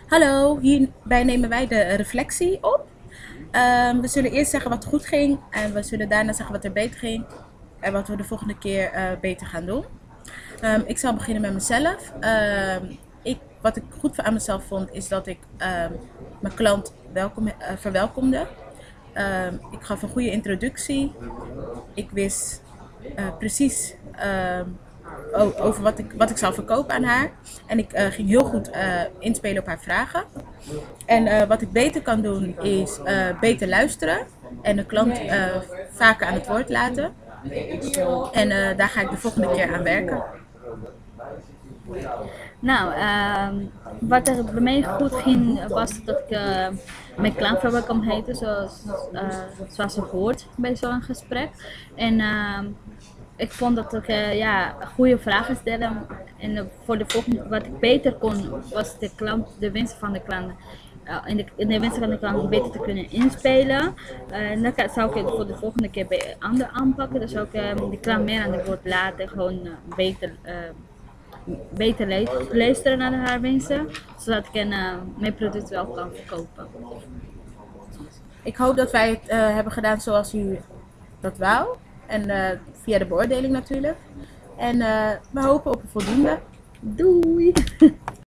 Hallo, hierbij nemen wij de reflectie op. We zullen eerst zeggen wat goed ging en we zullen daarna zeggen wat er beter ging en wat we de volgende keer beter gaan doen. Ik zal beginnen met mezelf. Wat ik goed aan mezelf vond is dat ik mijn klant verwelkomde. Ik gaf een goede introductie. Ik wist precies over wat ik zou verkopen aan haar. En ik ging heel goed inspelen op haar vragen. En wat ik beter kan doen is beter luisteren en de klant vaker aan het woord laten. En daar ga ik de volgende keer aan werken. Nou, wat er bij mij goed ging was dat ik mijn klanten kan heten zoals het hoort bij zo'n gesprek. En ik vond dat ik goede vragen stelde. En voor de volgende, wat ik beter kon, was de wensen van de klant. In de wensen van de klant beter te kunnen inspelen. En dan zou ik het voor de volgende keer anders aanpakken. Dan zou ik de klant meer aan het woord laten, gewoon beter luisteren naar haar wensen, zodat ik mijn product wel kan verkopen. Ik hoop dat wij het hebben gedaan zoals u dat wou. En via de beoordeling natuurlijk. En we hopen op een voldoende. Doei!